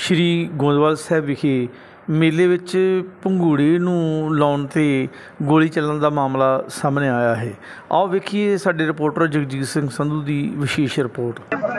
श्री गोंदवाल साहब विखे मेले विच भंगूड़े नूं लाउण ते गोली चलण का मामला सामने आया है। आओ वेखिए साडे रिपोर्टर जगजीत सिंह संधू की विशेष रिपोर्ट।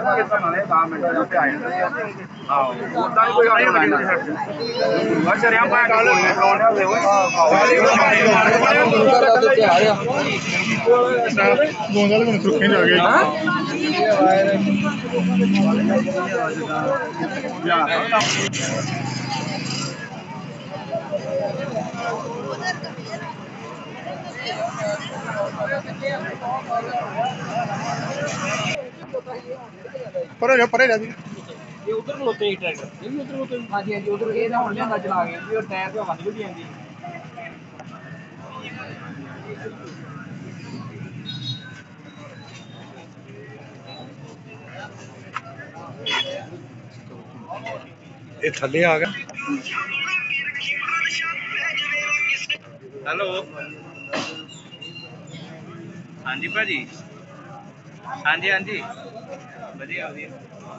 परे जा दी ये उधर खलोते ही ट्रैक्टर ये भी उधर खलोते हाँ जी उधर ये ना होने ना चला गए और टायर पे हवा निकल जाएंगी। ये थल्ले आ गया। हेलो हाँ जी भाजी हाँ जी वधिया वधिया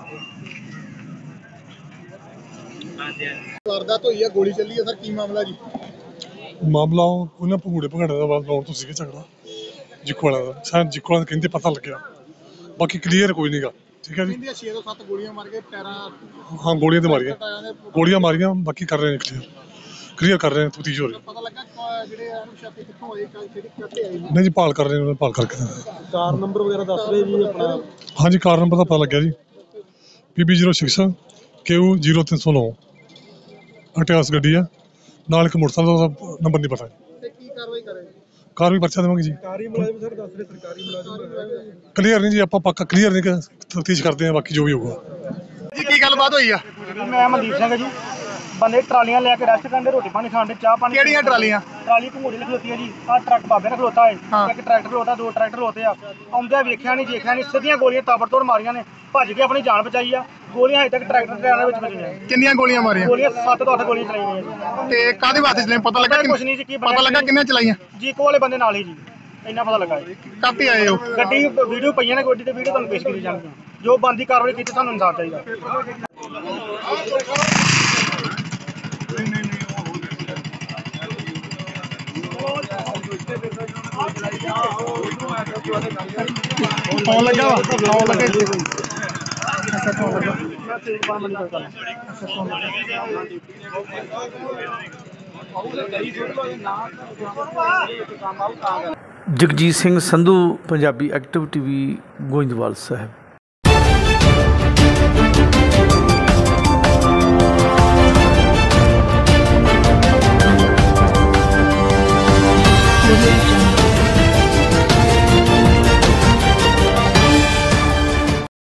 हाँ जी वारदात हुई है, गोली चली है सर, की मामला जी? मामला उन्हें भंगूड़े भंगड़े का लाउन तो सीगे झगड़ा जिक्को वाला का शायद जिक्को वाला कहते पता लग गया, बाकी क्लीयर कोई नहीं गा। ठीक है जी, 6 ਤੋਂ 7 ਗੋਲੀਆਂ ਮਾਰ ਕੇ ਪੈਰਾਂ हाँ गोलियां तो मारियां बाकी कर रहे हैं क्लियर कर रहे हैं, तफ्तीश हो रही है। ਪਤਾ ਲੱਗਾ ਜਿਹੜੇ ਅਨੁਸ਼ਾਤੇ ਕਿੱਥੋਂ ਆਏ ਕਿਹੜੀ ਕਿੱਥੇ ਆਏ नहीं जी भाल कर रहे हैं, उन्होंने भाल करके ਕਾਰ ਨੰਬਰ ਵਗੈਰਾ ਦੱਸ ਰਹੇ ਜੀ ਆਪਣਾ? हाँ जी कार नंबर का पता लग गया जी, PB06 KU 0309 अटियास गड्डी है, नाल एक मोटरसाइकिल का नंबर नहीं पता। ਤੇ ਕੀ ਕਾਰਵਾਈ ਕਰੇ? कार भी पर्चा देवांगे जी। ਸਰਕਾਰੀ ਮੁਲਾਜ਼ਮ ਸਰ ਦੱਸ ਰਹੇ, ਸਰਕਾਰੀ ਮੁਲਾਜ਼ਮ क्लियर नहीं जी, आप पक्का क्लियर नहीं कर तफ्तीश करते हैं, बाकी जो भी होगा। ਜੀ ਕੀ ਗੱਲਬਾਤ ਹੋਈ ਆ? मैं मनदीप सिंह जी बंदे ट्रालियां लैके रेस्ट करते रोटी पानी खाने चाह पानी ਕਿਹੜੀਆਂ ਟਰਾਲੀਆਂ? ट्राली भंगूड़े खलोती है जी आ ट्रक बाबे ने खलोता है हाँ। एक ट्रैक्टर खलोता 2 ट्रैक्टर खलोते आ आउंदे वेखिया नहीं देखिया नहीं सीधियां गोलियां ताबड़तोड़ मारियां ने भज के अपनी जान बचाई आ। गोलियां अजे तक ट्रैक्टर ट्रेन विच बजीआं ਕਿੰਨੀਆਂ ਗੋਲੀਆਂ ਮਾਰੀਆਂ? गोलियां 7 ਤੋਂ 8 गोलियां चलाईयां ਤੇ ਕਾਹਦੇ ਵਾਸਤੇ ਚਲਾਈਆਂ ਪਤਾ ਲੱਗਾ? ਕੁਛ ਨਹੀਂ ਜੀ, ਕੀ ਪਤਾ ਲੱਗਾ ਕਿੰਨੇ ਚਲਾਈਆਂ? जी कोले बंदे नाल ही जी ਇੰਨਾ ਪਤਾ ਲੱਗਾ ਜੀ। ਕਾਹਤੇ ਆਏ ਹੋ? ਗੱਡੀ ਵੀਡੀਓ ਪਈਆਂ ਨੇ, ਗੱਡੀ ਤੇ ਵੀਡੀਓ ਤੁਹਾਨੂੰ ਪੇਸ਼ ਕੀਤੀ ਜਾਣਗੀਆਂ। ਜੋ ਬੰਦੀ ਕਾਰਵਾਈ ਕੀਤੀ ਸਾਨੂੰ ਇਨਸਾਫ ਚਾਹੀਦਾ। ਆਉਣ ਲੱਗਾ ਵਾ, ਆਉਣ ਲੱਗਾ ਜੀ। जगजीत सिंह संधू पंजाबी एक्टिव TV गोइंदवाल साहब।